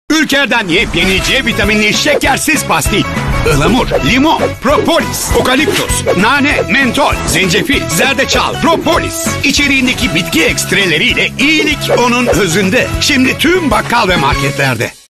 Ülker'den yepyeni C vitaminli şekersiz pastil. Ilamur, limon, propolis, okaliptus, nane, mentol, zencefil, zerdeçal, propolis. İçeriğindeki bitki ekstreleriyle iyilik onun özünde. Şimdi tüm bakkal ve marketlerde.